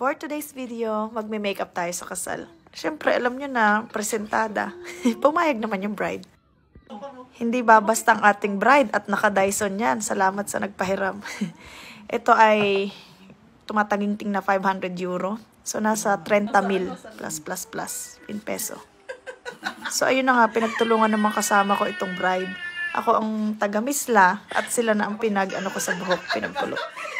For today's video, magme-makeup tayo sa kasal. Siyempre, alam nyo na, presentada. Pumayag naman yung bride. Hindi ba basta ang ating bride at naka-Dyson yan. Salamat sa nagpahiram. Ito ay tumataginting na 500 euro. So, nasa 30 mil plus in peso. So, ayun na nga, pinagtulungan naman kasama ko itong bride. Ako ang taga-misla at sila na ang pinag-ano ko sa buhok, pinagpulo.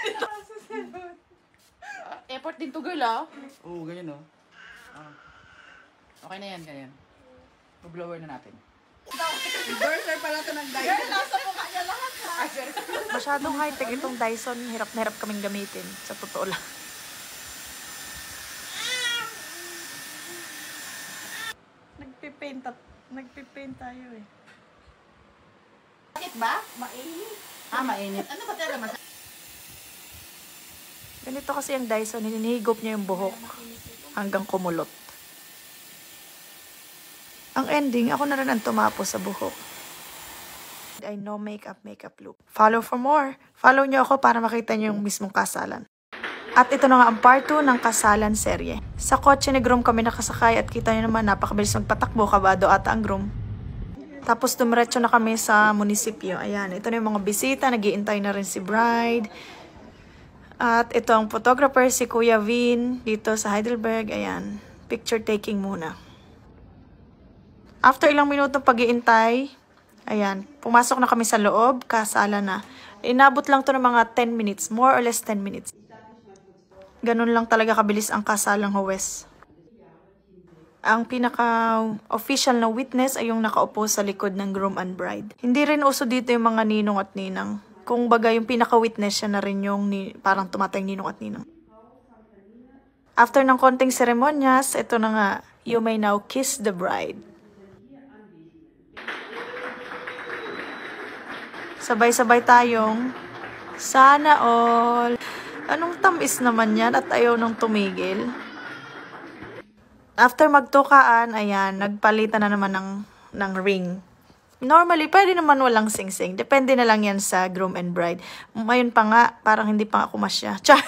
Effort din to, girl, ah. Oo, ganyan, oh. Okay na yan, ganyan. Mag-blower na natin. Burner pala ito ng Dyson. Girl, nasa mukha niya lahat, ha? Masyadong high-tech itong Dyson. Hirap na hirap kaming gamitin. Sa totoo lang. Nagpipaint tayo eh. Bakit ba? Mainit. Mainit. Ano ba talaga mas... Ganito kasi yung Dyson. Hinihigop niya yung buhok hanggang kumulot. Ang ending, ako na rin ang tumapo sa buhok. I know makeup look. Follow for more. Follow nyo ako para makita nyo yung mismong kasalan. At ito na nga ang part 2 ng kasalan serye. Sa kotse ni groom kami nakasakay at kita nyo naman napakabilis magpatakbo, kabado ata ang groom. Tapos dumiretso na kami sa munisipyo. Ayan, ito na yung mga bisita, nag-iintay na rin si bride. At ito ang photographer, si Kuya Vin, dito sa Heidelberg. Ayan, picture taking muna. After ilang minutong pag-iintay, ayan, pumasok na kami sa loob, kasala na. Inabot lang to ng mga 10 minutes, more or less 10 minutes. Ganun lang talaga kabilis ang kasalang huwes. Ang pinaka-official na witness ay yung nakaupo sa likod ng groom and bride. Hindi rin uso dito yung mga ninong at ninang. Kung baga yung pinaka-witness siya na rin yung parang tumatay ninong at ninang. After ng konting seremonyas, ito na nga, you may now kiss the bride. Sabay-sabay tayong, sana all. Anong tamis naman yan at ayaw nang tumigil. After magtukaan, ayan, nagpalitan na naman ng ring. Normally, pwede naman walang sing-sing. Depende na lang yan sa groom and bride. Ngayon pa nga, parang hindi pa nga kumasya. Char!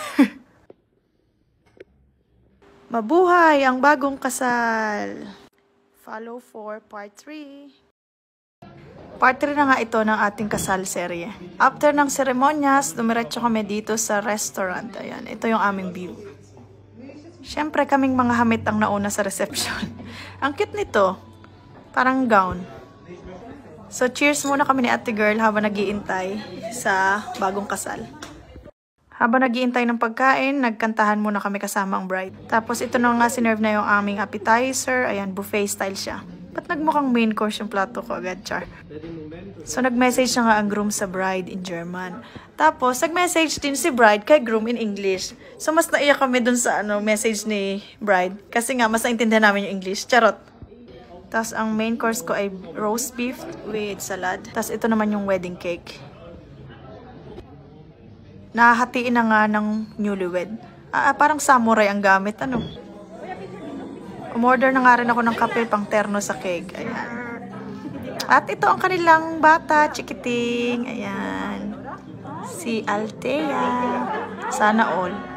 Mabuhay ang bagong kasal. Follow for part 3. Part 3 na nga ito ng ating kasal serye. After ng seremonyas, dumiretso kami dito sa restaurant. Ayan, ito yung aming view. Siyempre, kaming mga hamit ang nauna sa reception. Ang cute nito. Parang gown. So, cheers muna kami ni ate girl habang nag-iintay sa bagong kasal. Habang nag-iintay ng pagkain, nagkantahan muna kami kasama ang bride. Tapos, ito na nga sinerve na yung aming appetizer. Ayan, buffet style siya. Ba't nagmukhang main course yung plato ko agad, char? So, nag-message na nga ang groom sa bride in German. Tapos, nag-message din si bride kay groom in English. So, mas naiyak kami dun sa message ni bride. Kasi nga, mas naintindihan namin yung English. Charot! Tapos, ang main course ko ay roast beef with salad. Tapos, ito naman yung wedding cake. Nahahatiin na nga ng newlywed. Parang samurai ang gamit, ano? Umorder na nga rin ako ng kape pang terno sa cake. Ayan. At ito ang kanilang bata, chikiting. Ayan. Si Althea. Sana all.